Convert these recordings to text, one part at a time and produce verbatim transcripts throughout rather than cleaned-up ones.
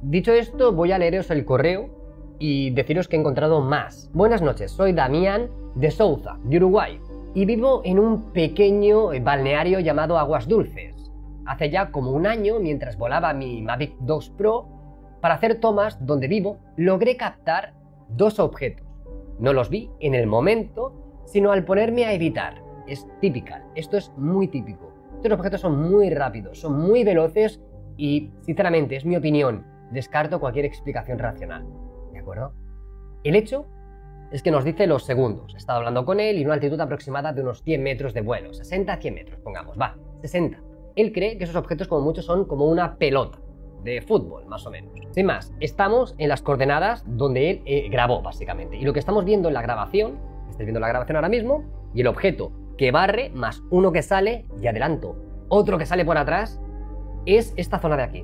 Dicho esto, voy a leeros el correo y deciros que he encontrado más. Buenas noches, soy Damián de Souza, de Uruguay, y vivo en un pequeño balneario llamado Aguas Dulces. Hace ya como un año, mientras volaba mi Mavic dos Pro, para hacer tomas donde vivo, logré captar dos objetos. No los vi en el momento, sino al ponerme a editar. Es típica, esto es muy típico. Estos objetos son muy rápidos, son muy veloces y, sinceramente, es mi opinión, descarto cualquier explicación racional. ¿De acuerdo? El hecho es que nos dice los segundos. He estado hablando con él y una altitud aproximada de unos cien metros de vuelo, sesenta a cien metros, pongamos, va, sesenta. Él cree que esos objetos como mucho son como una pelota de fútbol, más o menos. Sin más, estamos en las coordenadas donde él eh, grabó, básicamente. Y lo que estamos viendo en la grabación, estáis viendo la grabación ahora mismo, y el objeto que barre más uno que sale, y adelanto, otro que sale por atrás, es esta zona de aquí.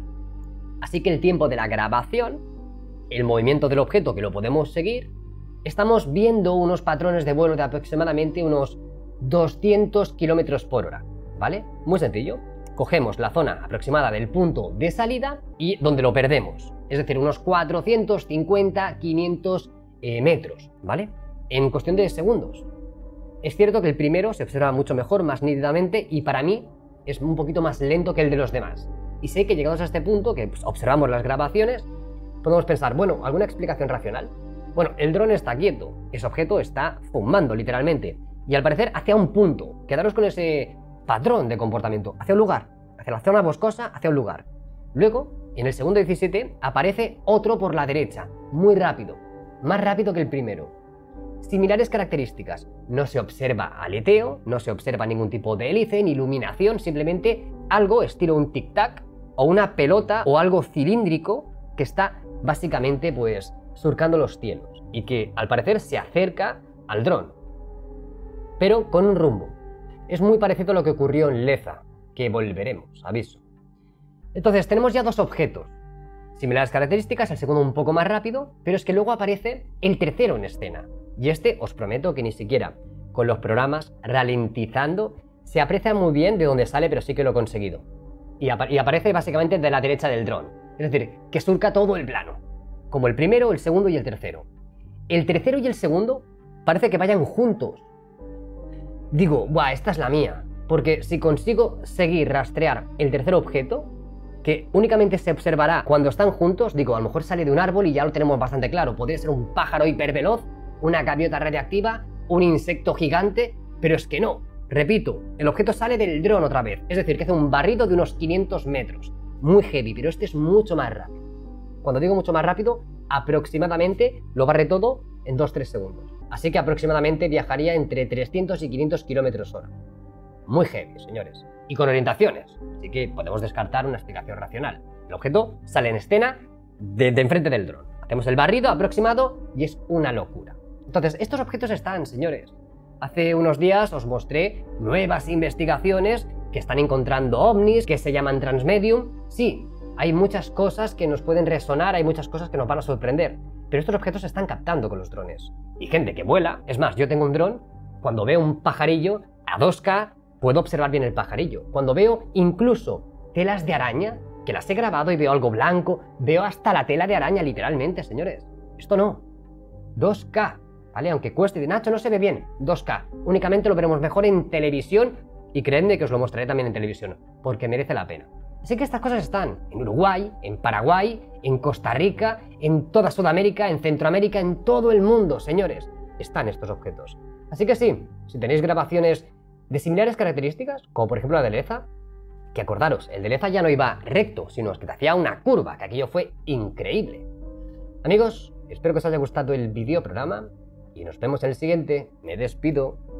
Así que el tiempo de la grabación, el movimiento del objeto que lo podemos seguir, estamos viendo unos patrones de vuelo de aproximadamente unos doscientos kilómetros por hora, ¿vale? Muy sencillo. Cogemos la zona aproximada del punto de salida y donde lo perdemos, es decir, unos cuatrocientos cincuenta, quinientos eh, metros, ¿vale? En cuestión de segundos. Es cierto que el primero se observa mucho mejor, más nítidamente, y para mí es un poquito más lento que el de los demás. Y sé que llegados a este punto, que pues, observamos las grabaciones, podemos pensar, bueno, ¿alguna explicación racional? Bueno, el dron está quieto, ese objeto está fumando literalmente, y al parecer hacia un punto. Quedaros con ese patrón de comportamiento, hacia un lugar, hacia la zona boscosa, hacia un lugar. Luego, en el segundo diecisiete, aparece otro por la derecha, muy rápido, más rápido que el primero. Similares características, no se observa aleteo, no se observa ningún tipo de hélice ni iluminación, simplemente algo estilo un tic-tac o una pelota o algo cilíndrico que está básicamente pues surcando los cielos y que al parecer se acerca al dron, pero con un rumbo. Es muy parecido a lo que ocurrió en Leza, que volveremos, aviso. Entonces tenemos ya dos objetos, similares características, el segundo un poco más rápido, pero es que luego aparece el tercero en escena. Y este os prometo que ni siquiera con los programas ralentizando se aprecia muy bien de dónde sale, pero sí que lo he conseguido. Y, ap y aparece básicamente de la derecha del dron, es decir, que surca todo el plano, como el primero, el segundo y el tercero. El tercero y el segundo parece que vayan juntos. Digo, buah, esta es la mía, porque si consigo seguir rastrear el tercer objeto, que únicamente se observará cuando están juntos, digo, a lo mejor sale de un árbol y ya lo tenemos bastante claro, podría ser un pájaro hiperveloz, una gaviota radiactiva, un insecto gigante, pero es que no. Repito, el objeto sale del dron otra vez, es decir, que hace un barrido de unos quinientos metros, muy heavy, pero este es mucho más rápido. Cuando digo mucho más rápido, aproximadamente lo barre todo en dos a tres segundos. Así que aproximadamente viajaría entre trescientos y quinientos kilómetros hora. Muy heavy, señores. Y con orientaciones, así que podemos descartar una explicación racional. El objeto sale en escena de, de enfrente del dron. Hacemos el barrido aproximado y es una locura. Entonces, estos objetos están, señores. Hace unos días os mostré nuevas investigaciones que están encontrando ovnis, que se llaman Transmedium. Sí, hay muchas cosas que nos pueden resonar, hay muchas cosas que nos van a sorprender. Pero estos objetos se están captando con los drones. Y gente que vuela, es más, yo tengo un dron, cuando veo un pajarillo a dos K, puedo observar bien el pajarillo. Cuando veo incluso telas de araña, que las he grabado y veo algo blanco, veo hasta la tela de araña literalmente, señores. Esto no. dos K, ¿vale? Aunque cueste de Nacho, no se ve bien. dos K. Únicamente lo veremos mejor en televisión y creedme que os lo mostraré también en televisión, porque merece la pena. Así que estas cosas están en Uruguay, en Paraguay, en Costa Rica, en toda Sudamérica, en Centroamérica, en todo el mundo, señores. Están estos objetos. Así que sí, si tenéis grabaciones de similares características, como por ejemplo la de Leza, que acordaros, el de Leza ya no iba recto, sino que te hacía una curva, que aquello fue increíble. Amigos, espero que os haya gustado el video programa y nos vemos en el siguiente. Me despido.